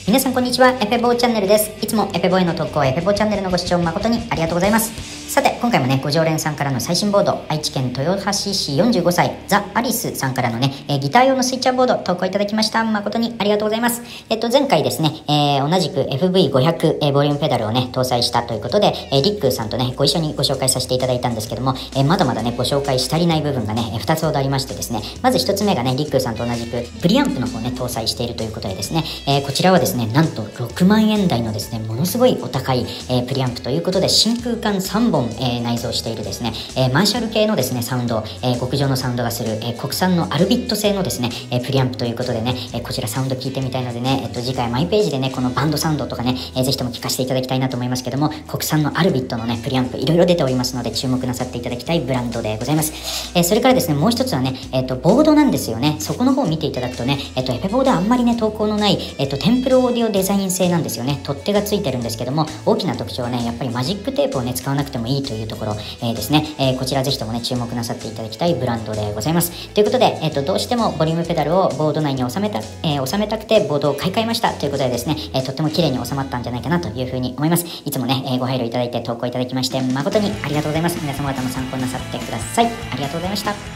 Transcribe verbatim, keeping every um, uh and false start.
皆さんこんにちは、エフェボーチャンネルです。いつもエフェボーへの投稿、エフェボーチャンネルのご視聴誠にありがとうございます。さて、今回もね、ご常連さんからの最新ボード、愛知県豊橋市よんじゅうごさい、ザ・アリスさんからのね、えー、ギター用のスイッチャーボード、投稿いただきました。誠にありがとうございます。えっと、前回ですね、えー、同じく エフブイごひゃく、えー、ボリュームペダルをね、搭載したということで、えー、リックーさんとね、ご一緒にご紹介させていただいたんですけども、えー、まだまだね、ご紹介し足りない部分がね、ふたつほどありましてですね、まずひとつめがね、リックーさんと同じく、プリアンプの方ね、搭載しているということでですね、えー、こちらはですね、なんとろくまんえん台のですね、ものすごいお高い、えー、プリアンプということで、真空管さんぼん、えー、内蔵しているですね、えー、マーシャル系のですね、サウンド、えー、極上のサウンドがする、えー、国産のアルビット製のですね、えー、プリアンプということでね、えー、こちらサウンド聞いてみたいのでね、えっと、次回マイページでね、このバンドサウンドとかね、えー、ぜひとも聞かせていただきたいなと思いますけども、国産のアルビットのね、プリアンプ、いろいろ出ておりますので、注目なさっていただきたいブランドでございます。えー、それからですね、もう一つはね、えっと、ボードなんですよね。そこの方を見ていただくとね、えっと、エペボードはあんまりね、投稿のない、えっと、テンプルオーディオデザイン製なんですよね。取っ手がついてるんですけども、大きな特徴はね、やっぱりマジックテープをね、使わなくてもいいというところ、えー、ですね、えー、こちらぜひともね、注目なさっていただきたいブランドでございます。ということで、えっと、どうしてもボリュームペダルをボード内に収めた、えー、収めたくてボードを買い替えましたということでですね、えー、とっても綺麗に収まったんじゃないかなというふうに思います。いつもね、えー、ご配慮いただいて投稿いただきまして、誠にありがとうございます。皆様方も参考になさってください。ありがとうございました。